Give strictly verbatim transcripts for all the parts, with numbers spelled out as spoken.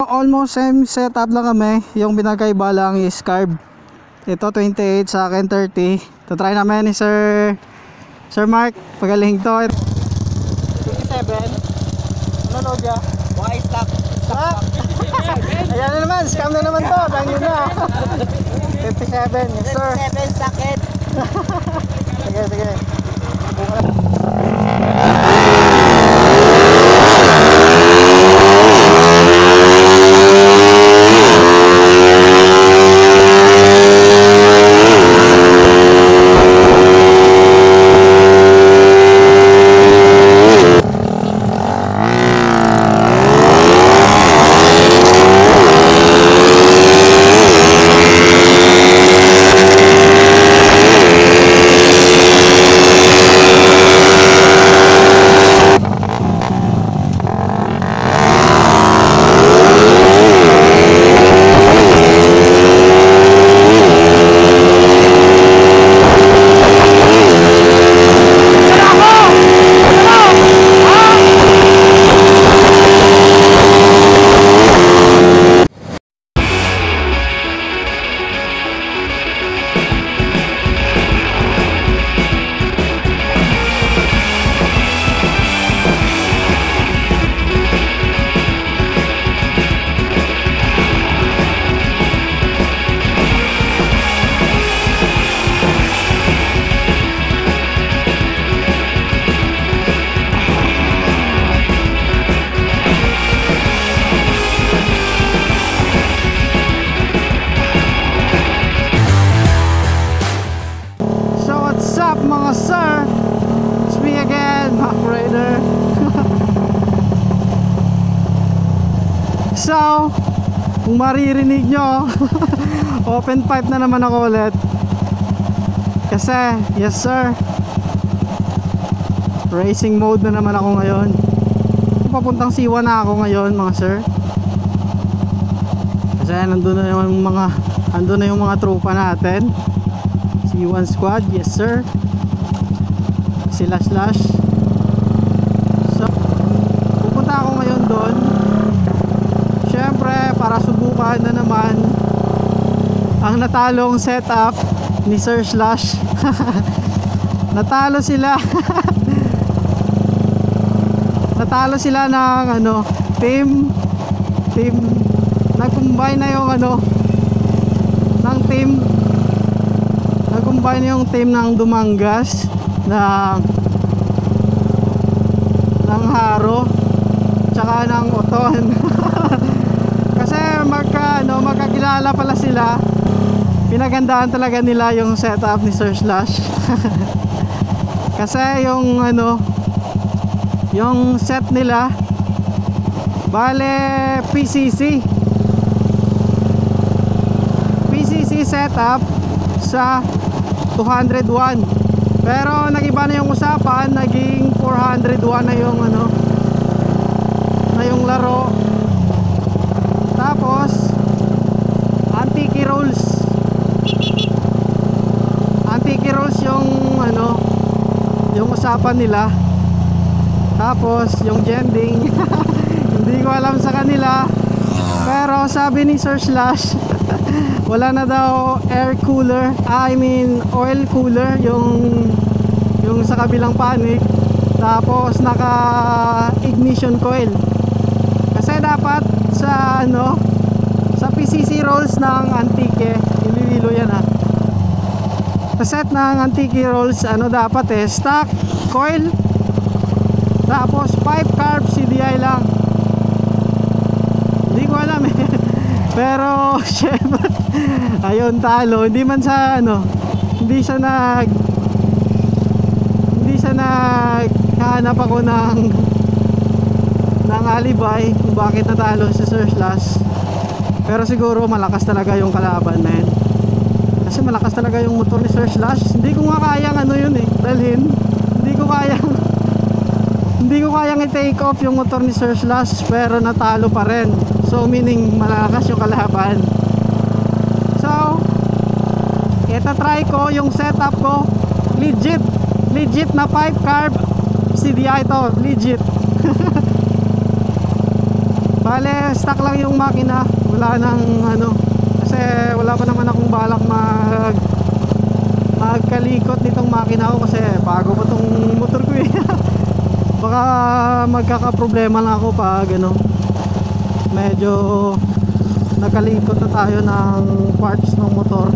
Almost same setup lang kami. Yung pinagkaiba lang is carb. Ito twenty-eight, sa akin thirty. Tatry namin ni Sir Sir Mark. Pagaling to. twenty-seven. Ano no dya? Why stop? Stop. Ayan na naman, scam na naman to. Bangin na. fifty-seven, yes sir. Seven sakit. Sige, sige. Mga sir, it's me again, Mac Raider. So, kung maririnig nyo, open pipe na naman ako ulit. Kasi, yes sir, racing mode na naman ako ngayon. Papuntang Siwa na ako ngayon mga sir. Kasi nandun na yung mga nandun na yung mga tropa natin. C one squad, yes sir. Sila slash. So pupunta ako ngayon doon, syempre para subukan na naman ang natalong setup ni Sir Slash. Natalo sila. Natalo sila ng ano, team team nag-combine na yung ano ng team nag-combine na yung team ng Dumangas ng ng Haro tsaka ng Oton. Kasi magka ano, magkakilala pala sila. Pinagandaan talaga nila yung setup ni Sir Slash. Kasi yung ano, yung set nila bale P C C P C C setup sa two hundred one. Pero nagiba na yung usapan, naging four hundred one na yung ano, na yung laro. Tapos anti-key rolls. Anti-key rolls yung ano, yung usapan nila. Tapos yung gending hindi ko alam sa kanila. Pero sabi ni Sir Slash wala na daw air cooler, I mean oil cooler yung yung sa kabilang panic. Tapos naka ignition coil. Kasi dapat sa ano, sa P C C rolls ng Antique, ilililo yan ha. Sa set ng Antique rolls ano dapat eh, stock coil, tapos five carb C D I lang. Hindi ko alam eh. Pero syempre ayun, talo. Hindi man sa ano, hindi siya nag hindi siya naghahanap ako ng ng alibay kung bakit natalo si Sir Slash. Pero siguro malakas talaga yung kalaban, man. Kasi malakas talaga yung motor ni Sir Slash. Hindi ko nga kayang ano yun eh, dalhin. Hindi ko kayang hindi ko kayang i-take off yung motor ni Sir Slash, pero natalo pa rin. So meaning malakas yung kalaban. So itatry ko yung setup ko. Legit legit na five carb C D I to, legit. Bale, stock lang yung makina. Wala nang ano, kasi wala pa naman akong balak mag magkalikot nitong makina ko kasi bago pa tong motor ko eh. Baka magkakaproblema lang ako pag ano, medyo nakalikot na tayo ng parts ng motor.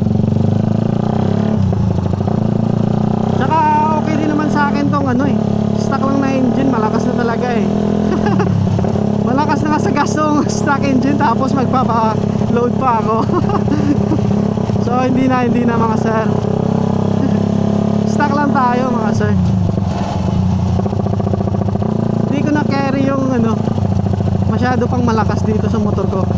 Tsaka okay din naman sa akin tong ano eh, stock lang na engine, malakas na talaga eh. Malakas na sa gas tong stock engine tapos magpapa-load pa ako. So hindi na, hindi na mga sir. Stock lang tayo mga sir. Hindi ko na carry yung ano, masyado pang malakas dito sa motor ko.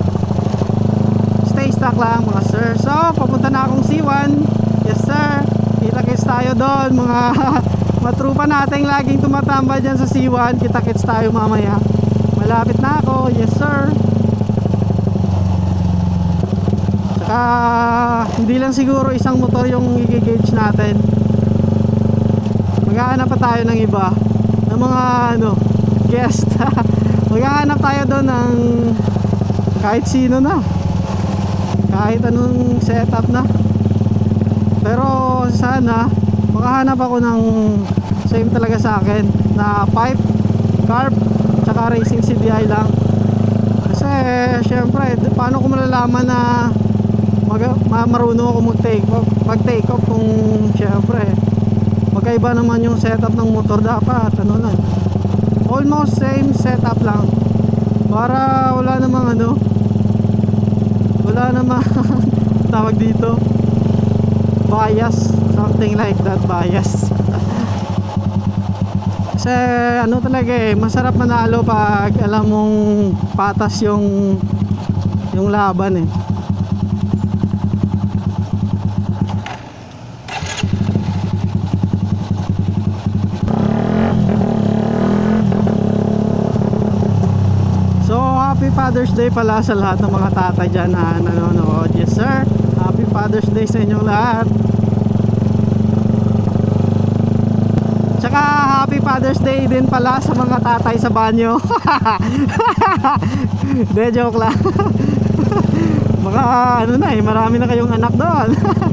Stay stock lang mga sir. So papunta na akong C one. Yes sir. Kita-kits tayo doon mga matrupa nating laging tumatamba dyan sa C one. Kita-kits tayo mamaya. Malapit na ako, yes sir. Saka hindi lang siguro isang motor yung i-gauge natin. Maghahanap pa tayo ng iba, ng mga ano, guest. Maghahanap tayo doon ng kahit sino na, kahit anong setup na. Pero sana makahanap ako ng same talaga sa akin na pipe, carb, tsaka racing C D I lang. Kasi syempre paano ko malalaman na mag ma marunong ako mag take off, mag take off kung syempre magkaiba naman yung setup ng motor. Dapat ano lang, almost same setup lang para wala namang ano, wala namang tawag dito, bias, something like that, bias. Kasi ano talaga eh, masarap manalo pag alam mong patas yung yung laban eh. So happy Father's Day pala sa lahat ng mga tatay dyan na nanonood. Yes sir, happy Father's Day sa inyong lahat. Tsaka happy Father's Day din pala sa mga tatay sa banyo. De, joke lang. Baka ano na eh, marami na kayong anak doon.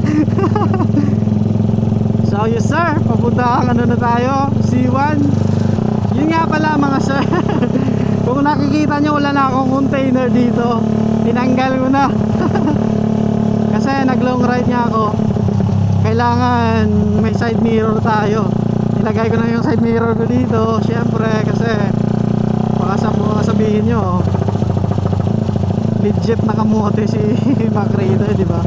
So yes sir, papunta ang ano na tayo, C one. Yun nga pala mga sir. Kung nakikita nyo, wala na akong container dito. Tinanggal ko na. Kasi nag long ride nga ako. Kailangan may side mirror tayo. Ilagay ko na yung side mirror ko dito, syempre, kasi baka sa mga sabihin nyo legit na kamote si Mac Raider, di ba?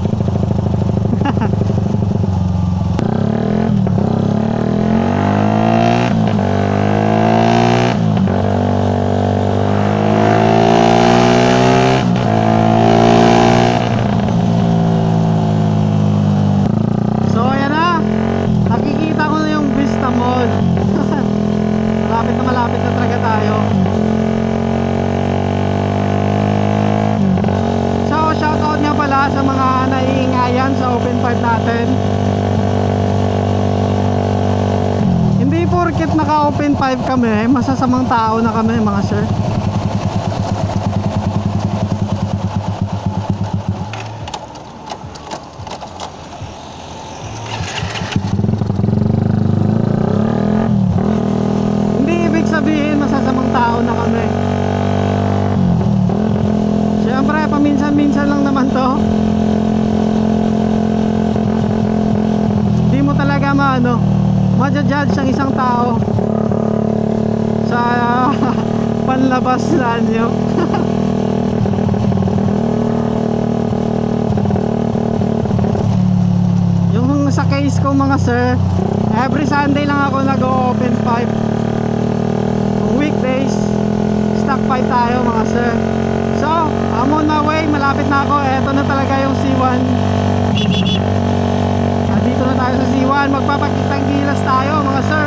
Malapit na malapit na talaga tayo. So shoutout nga pala sa mga naiingayan sa Open five natin. Hindi porket naka Open five kami, masasamang tao na kami mga sir. Sabihin masasamang tao na kami. Siyempre paminsan-minsan lang naman to. Hindi mo talaga maano, ma-judge ang isang tao sa panlabas na nyo. Yung sa case ko mga sir, every Sunday lang ako nag-open five. Weekdays stock five tayo mga sir. So I'm on my way, malapit na ako. Eto na talaga yung C one. Nandito na tayo sa C one. Magpapakitang gilas tayo mga sir.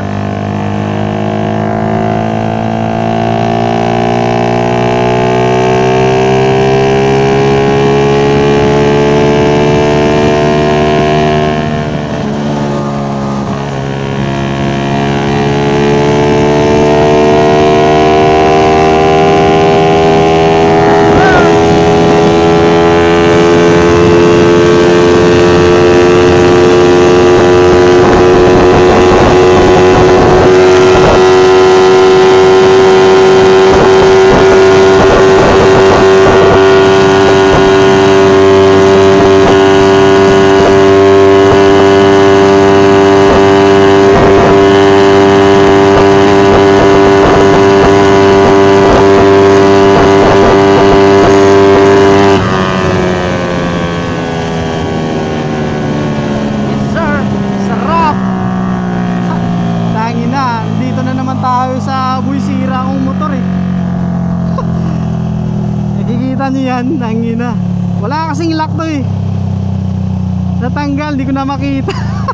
nyo yan, nangina. Wala kasing lock to eh. Natanggal, di ko na makita.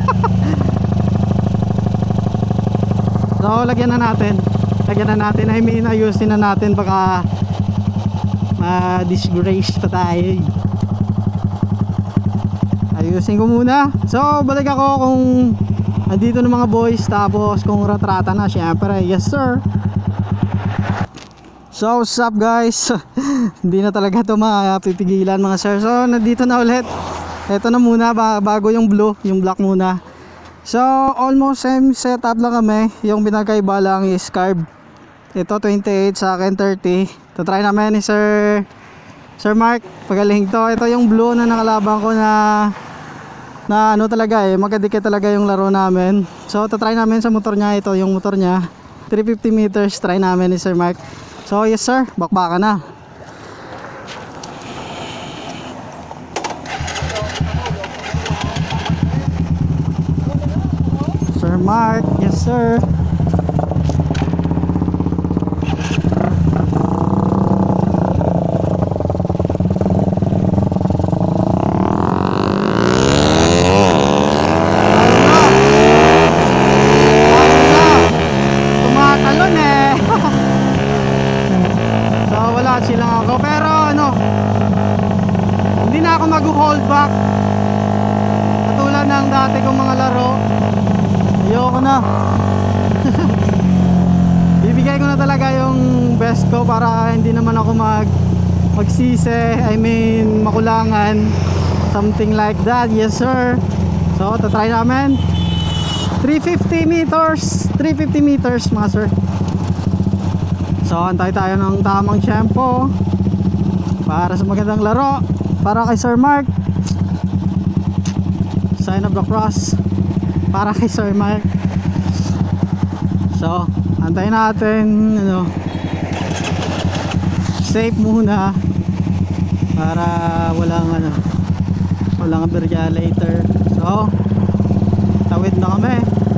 So lagyan na natin. Lagyan na natin, I mean ayusin na natin, baka ma-disgrace pa tayo. Ayusin ko muna. So balik ako kung andito ng mga boys, tapos kung ratrata na, syempre yes sir. So what's up guys? Hindi na talaga ito mapipigilan mga sir. So nandito na ulit. Ito na muna, bago yung blue, yung black muna. So almost same setup lang kami. Yung pinagkaiba lang is carb. Ito twenty-eight, sa akin thirty. Ito try namin ni Sir Sir Mark, pagaling to. Ito yung blue na nakalaban ko na na ano talaga eh, magkadikit talaga yung laro namin. So ito try namin sa motor niya. Ito yung motor niya, three fifty meters, try namin ni Sir Mark. So yes sir, bakbaka na. Sir Mark, yes sir. Tumatalon eh. So wala, silang ako. Pero ano, hindi na ako mag-hold back katulad ng dati kong mga laro. Ayoko na. Bibigay ko na talaga yung best ko para hindi naman ako mag magsisi, I mean makulangan, something like that. Yes sir. So tatry namin three fifty meters, three fifty meters mga sir. So antay tayo ng tamang tempo para sa magandang laro, para kay Sir Mark. Sign of the cross para kay Sir Mark. So antayin natin, ano, safe muna para walang ano, walang aberya later. So tawid na kami.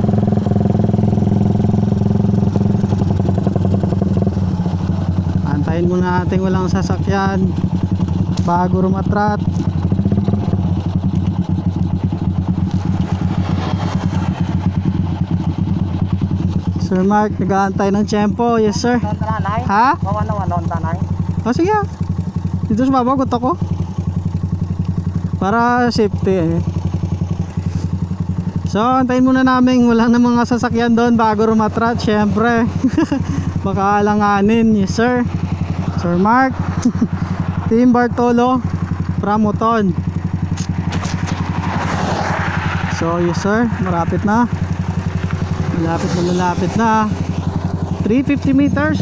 Antayin muna natin walang sasakyan bago rumatrat. Sir Mark, nag-aantay ng tempo. Yes sir. Ha? O sige. Dito sa baba, gusto ko. Para safety eh. So, antayin muna namin wala na mga sasakyan doon bago rumatrat. Syempre. Baka alanganin. Yes sir. Sir Mark. Team Bartolo Pramoton. So, yes sir. Marapit na. Malapit na malapit na. Three fifty meters.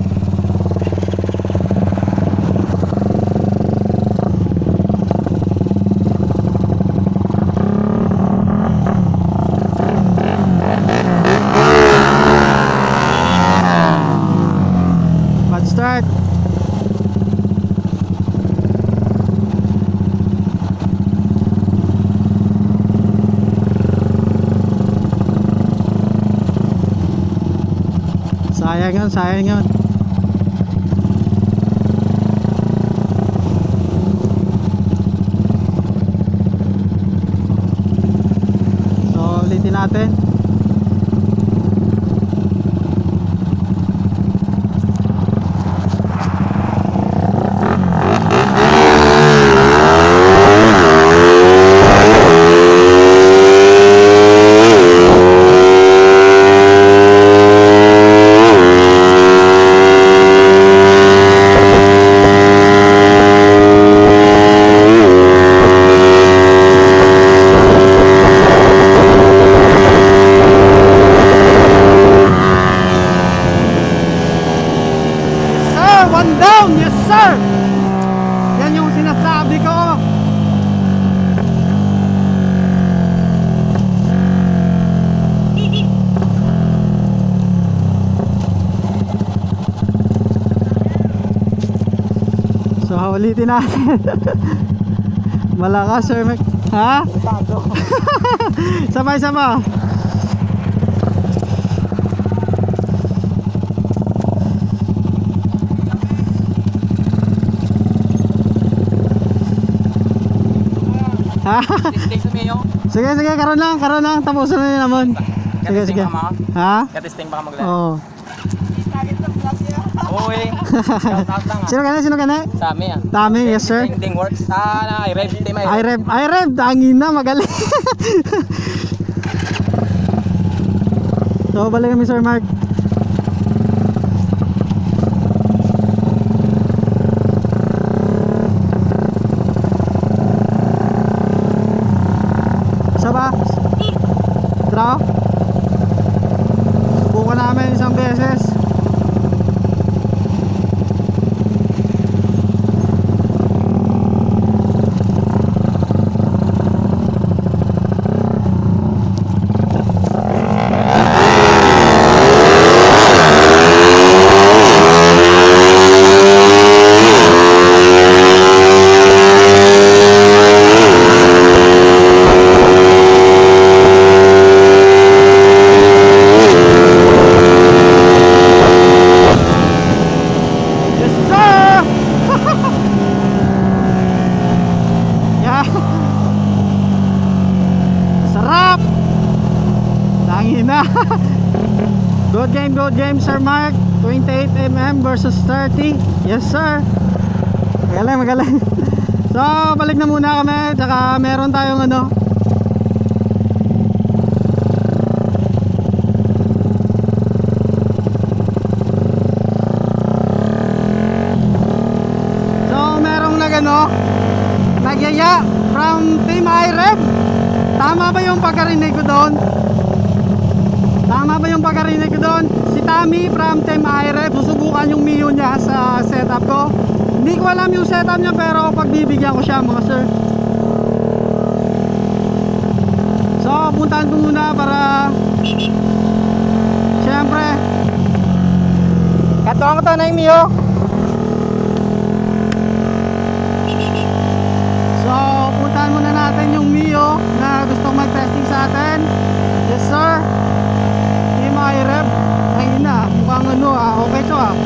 Bad start. Sayang yun, sayang yun. So, ulitin natin. One down, yes sir. Yan yung sinasabi ko. So ulitin natin. Malakas sir Mac. Ha? Sabay-sabay. Testing sa Mio. Sige, sige, karon lang, karon lang. Tapusin na yun naman. Sige, sige. Ha? Katesting pa ka maglaro. Oo. Oo eh. Shout out lang ah. Sino ka na? Sino ka na? Tami ah. Tami, yes sir. Ding ding works. Ah, na, I rev. Team I I rev. rev, I rev, tangin na, magaling. So, balik kami Sir Mark. Isa ba? Draw? Subukan namin isang beses. Good game, good game Sir Mark. Twenty-eight millimeters versus thirty. Yes sir. Magaling, magaling. So balik na muna kami. Tsaka meron tayong ano, so merong nag ano, nagyaya from Team I rev. Tama ba yung pagkarinig ko doon? Tama ba yung pagkarinig ko doon? Si Tami from Team I rev, susubukan yung Mio niya sa setup ko. Hindi ko alam yung setup niya pero pagbibigyan ko siya mga sir. So puntahan ko muna para siyempre katuwang ko to na yung Mio. So puntahan muna natin yung Mio na gustong mag-testing sa atin. Yes sir. I rev, ayun na, mukhang ano ah, okay to ah.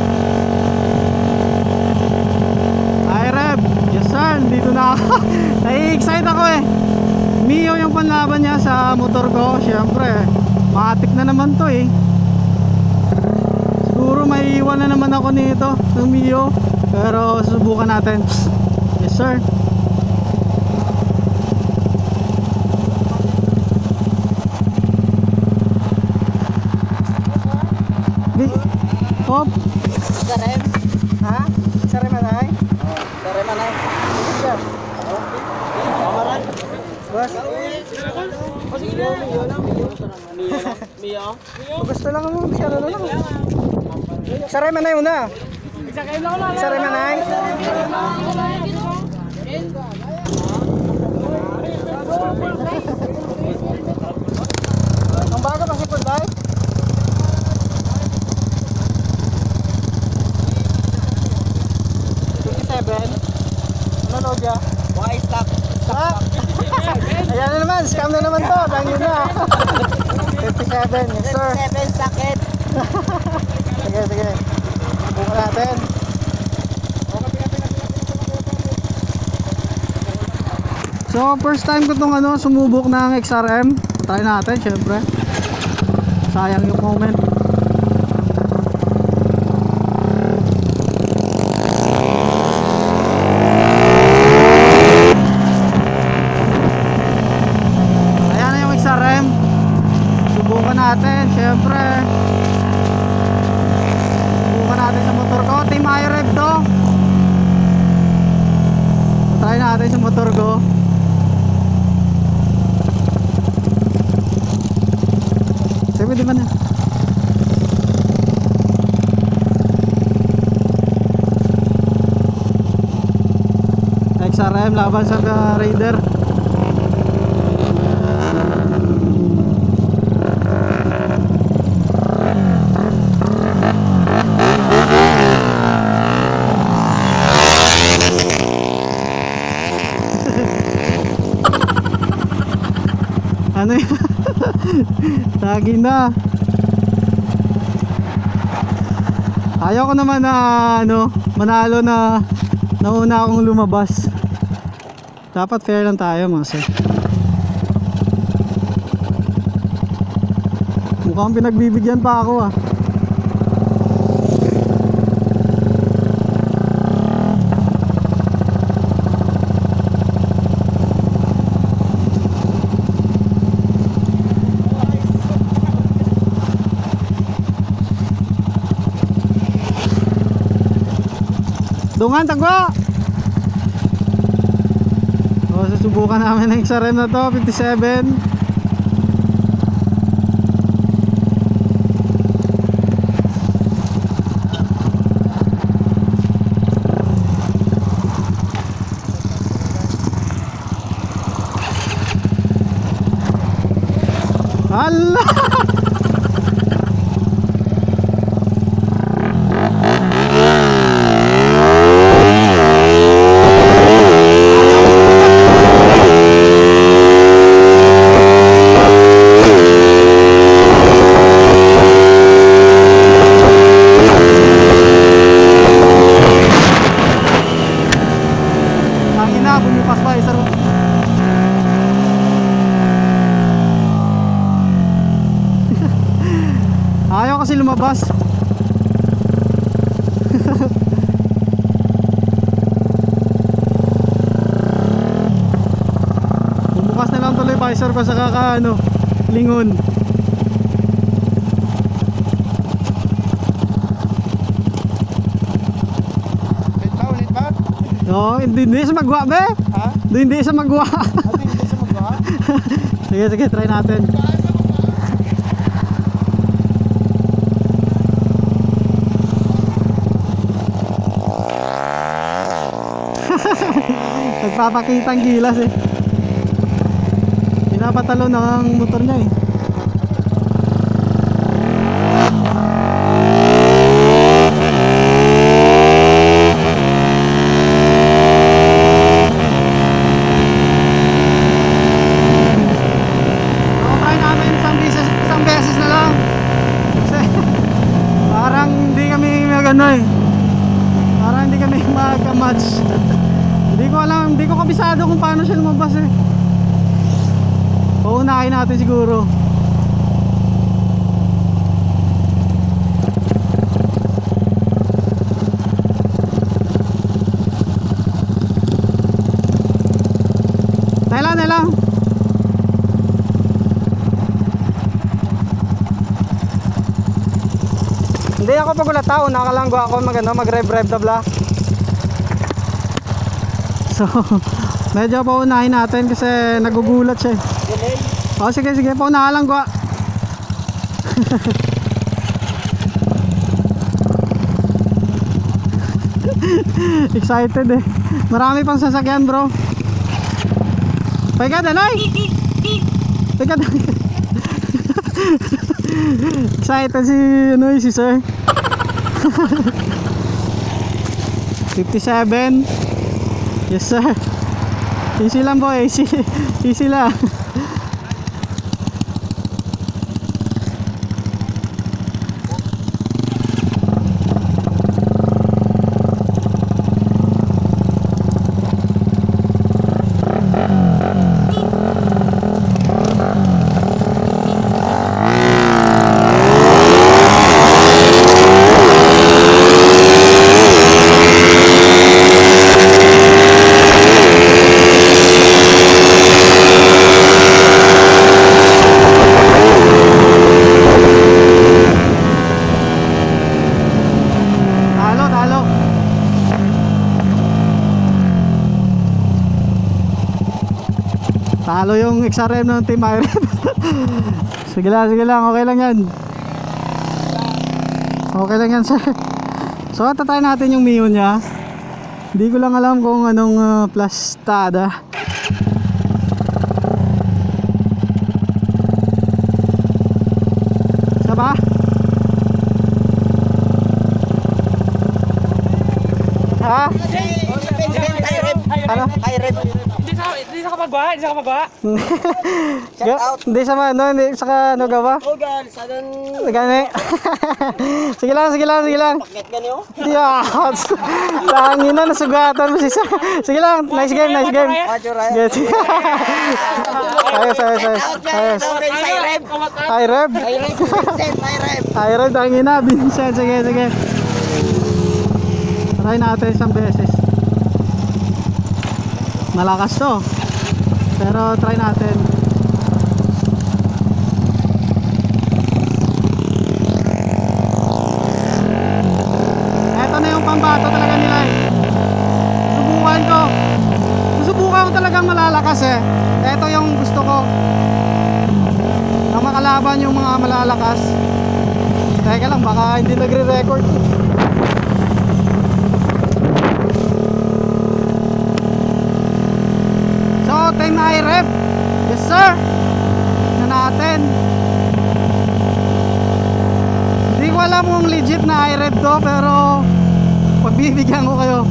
I rev, yes sir, dito na ako. Nai-excite ako eh. Mio yung panlaban niya sa motor ko, syempre matik na naman to eh. Siguro may iwan na naman ako nito ng Mio, pero susubukan natin. Yes sir. Hop. Sarem. Ha? Sari manay? Oh, sarem manay. Sir. Kamaran. Boss. Oh, sige Mio, Mio lang, Mio. Mio lang. Mio. Gusto lang mo, sari lang. Sari manay una. Sari manay. Ang bago kasi po live. Ano Lodya? Why stop? Stop! Ayan na naman, scam na naman to. Tangin na. fifty-seven, yes sir. Seven sakit. Sige, sige. Buka natin. So, first time ko itong ano, sumubok ng X R M. Try natin, syempre. Sayang yung moment. Natin, syempre subukan natin sa motor ko. Team I rev to. Try natin sa motor ko. Sabi di ba na? X R M laban sa Raider. Ano yun? Tagi na. Ayaw ko naman na ano, manalo na nauna akong lumabas. Dapat fair lang tayo mga sir. Mukhang pinagbibigyan pa ako ah. Dungan tagwa. O, susubukan namin ng X R M na to, fifty-seven. Allah. Ayaw kasi lumabas. Bumukas na lang tuloy visor ko sa kakaano, lingon. Ulit ba? Ulit ba? No, hindi, hindi sa magwa be. Ha? Hindi, hindi sa magwa. At hindi sa magawa? Sige, sige, try natin. Nagpapakitang gilas eh. Pinapatalo ng motor niya eh. Okay namin isang beses, isang beses na lang. Kasi parang hindi kami magano eh. Parang hindi kami mag-match. Hindi ko alam, hindi ko kabisado kung paano siya lumabas eh. Paunahin natin siguro. Nailang, nailang. Hindi ako pagulat tao, nakalanggo ako mag, ano, mag-rev-rev tabla. So, medyo paunahin natin kasi nagugulat siya. Delay. O sige sige, paunahan lang ko. Excited eh. Marami pang sasakyan bro. Pagka danay. Pagka danay. Excited si ano si sir. fifty-seven. Yes sir. Easy lang boy, easy, easy lang. Talo yung X R M ng Team Iron. Sige lang, sige lang, okay lang yan. Okay lang yan sir. So tatay natin yung Mio nya. Hindi ko lang alam kung anong uh, plastada. Saba? Ha? Ano? High rev. Hindi sa hindi sa kapag magba? Hindi ka magba? Ga- Hindi sa ano, hindi sa ano gawa. Oh, gal, sadan. Gani. Sige lang, sige lang, sige lang. Pakit gani oh. Yes! Tangin na, nasugatan mo si Sir. Sige lang, nice game, nice game. Yes. Ayos, ayos, ayos. Ayos. Hi, Reb. Hi, Reb, tangin na, Vincent. Sige, sige. Try natin isang beses. Malakas to. Pero try natin. Eto na yung pambato talaga nila eh. Subukan ko. Susubukan ko talagang malalakas eh. Eto yung gusto ko. Na makalaban yung mga malalakas. Teka lang, baka hindi nagre-record. So, time na i-rep. Yes sir. Na natin. Hindi ko alam kung legit na i-rep to, pero pagbibigyan ko kayo.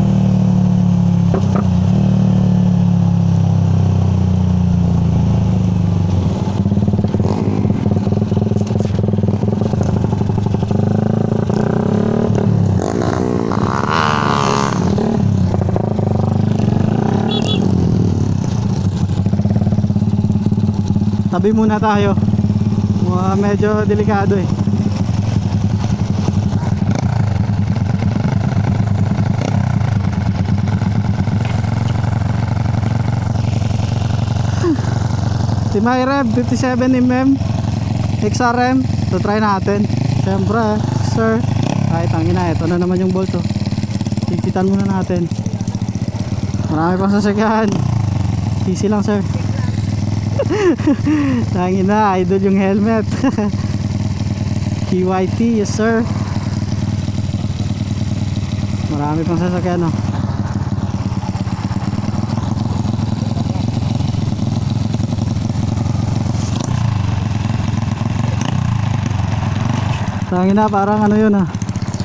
Tabi muna tayo. Uh, medyo delikado eh. Si Myreb fifty-seven millimeter X R M. So try natin. Siyempre sir, kahit tangin na, ito na naman yung bolt oh. Higpitan muna natin. Marami pang sasakyan. Easy lang sir. Tangin na, idol yung helmet. K Y T, yes sir. Marami pang sasakyan oh. Tangin na, parang ano yun ah.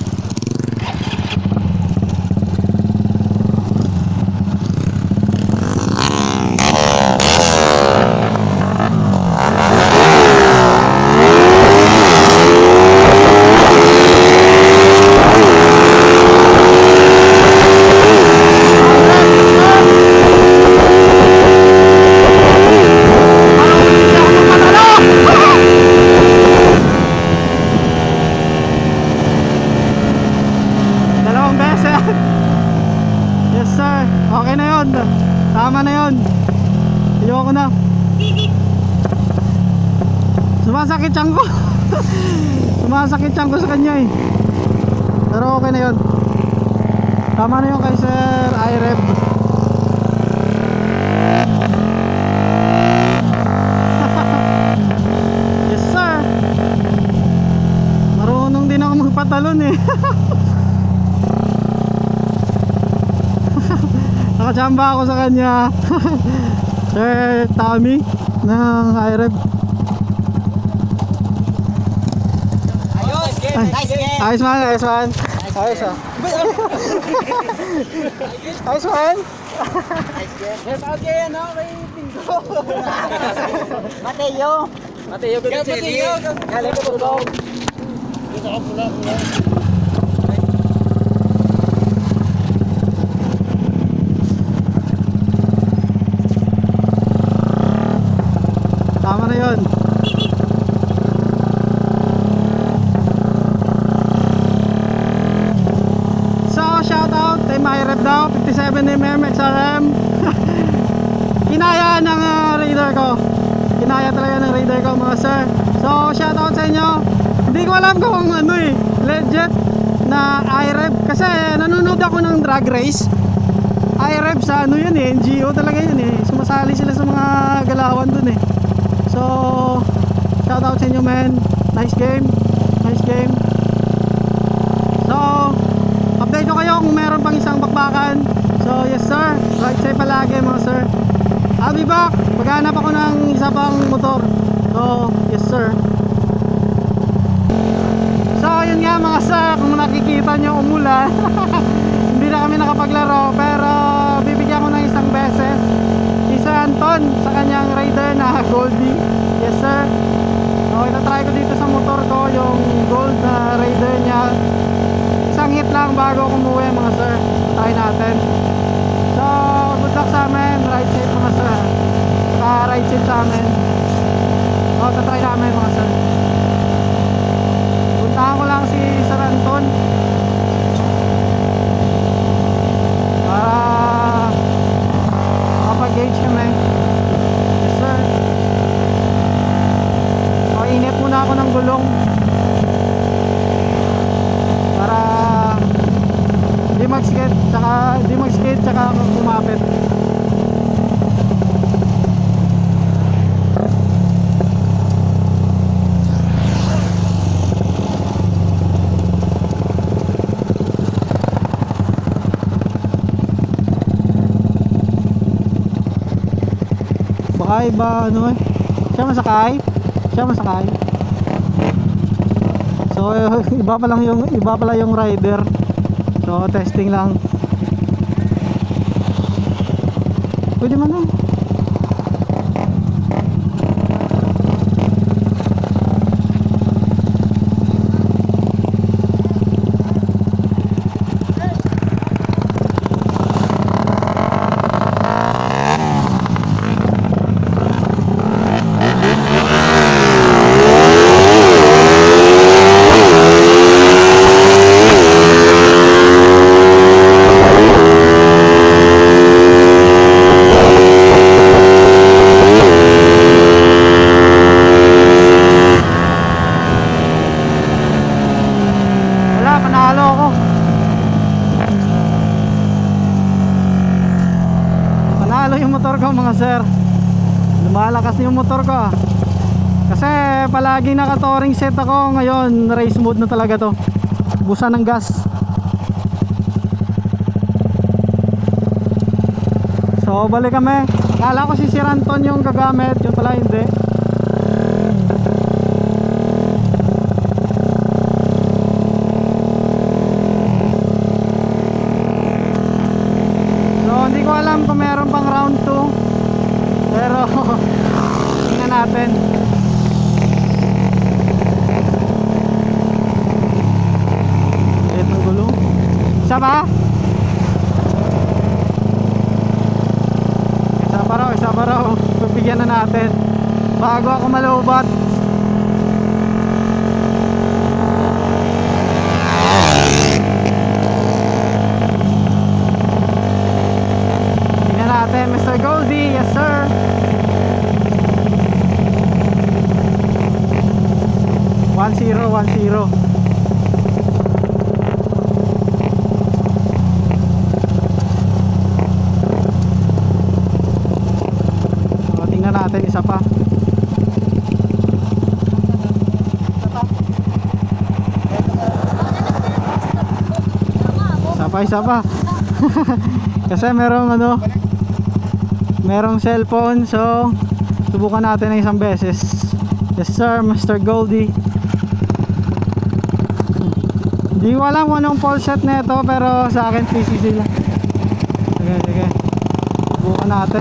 Tama na yun. Ayoko na. Sumasakit siyang ko. Sumasakit siyang ko sa kanya eh. Pero okay na yun. Tama na yun kay Sir I-Rev. Yes sir. Marunong din ako magpatalon eh. Nakachamba ako sa kanya. Sir Tommy ng I-Rev. Ayos, game. Nice game. Ayos man, ayos man. Ayos ah. Ayos man. Nice game. Yes, okay, ano, may pinto. Mateo. Mateo, good to see you. Galing ko po. Dito ako pula, pula. Tama na yun. So shout out kay I-Rev daw fifty-seven millimeter X R M. Kinaya ng uh, radar ko. Kinaya talaga ng radar ko mga sir. So shout out sa inyo. Hindi ko alam kung ano eh legit na I-Rev, kasi nanonood ako ng drag race. I-Rev sa ano yun eh, N G O talaga yun eh. Sumasali sila sa mga galawan dun eh. So, shout out sa inyo men. Nice game. Nice game. So, update ko kayo kung meron pang isang bakbakan. So, yes sir. Ride safe palagi mga sir. I'll be back. Maghanap ako ng isa pang motor. So, yes sir. So, yun nga mga sir. Kung nakikita nyo umulan. Hindi na kami nakapaglaro. Pero, bibigyan ko ng isang beses. Isa Anton. try ko dito sa motor ko yung gold na Raider niya. Isang hit lang bago kumuwi mga sir. Try natin. So good luck sa amin, ride safe mga sir. Saka ride safe sa amin. O tatry namin mga sir. Puntahan ko lang si Sir Anton para makapag-gauge kami. Yes sir. Init muna ako ng gulong para di mag-skate tsaka di mag-skate tsaka kumapit. Baka iba ano eh, siya masakay siya masakay. So iba pa lang yung iba pala yung rider. So testing lang. Pwede man lang. Sir, lumalakas yung motor ko kasi palagi naka-touring set ako. Ngayon race mode na talaga to, busan ng gas. So balik kami. Akala ko si Sir Anton yung gagamit, yun pala hindi. So hindi ko alam kung meron pang round two, pero tingnan natin. Ito ang gulo. Isa ba? Isa pa raw, isa pa raw. Pagpigyan na natin bago ako malubat. Tingnan natin, Mister Goldie. Yes sir. One zero, one zero. O, tingnan natin isa pa. Isa pa, isa pa. Kasi merong ano, merong cellphone, so subukan natin ng isang beses. Yes sir, Mister Goldie. Hindi ko alam kung anong full set na ito, pero sa akin P C C lang. Sige, sige. Subukan natin.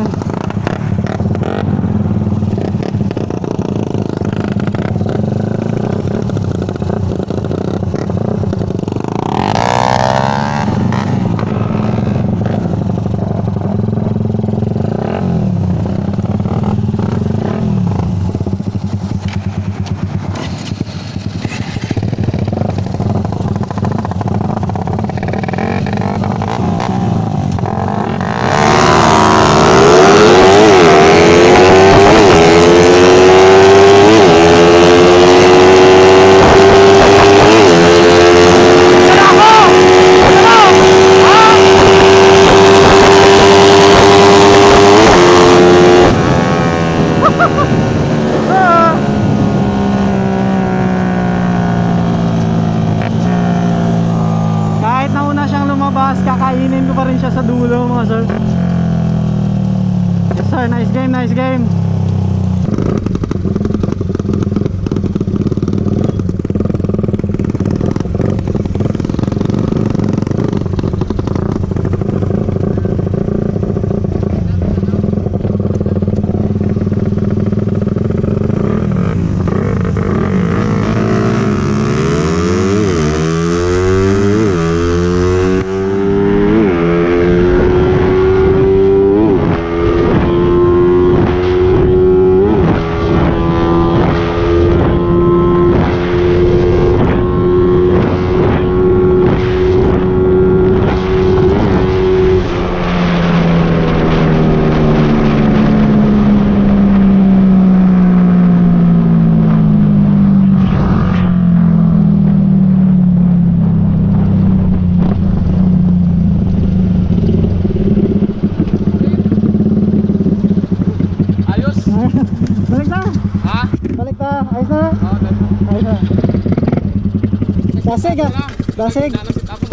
Kakainin ko pa rin siya sa dulo mga sir. Yes sir, nice game, nice game. Ayos na? Oo, dali. Ayos na. Dasig ah. Dasig. Nanasit ako.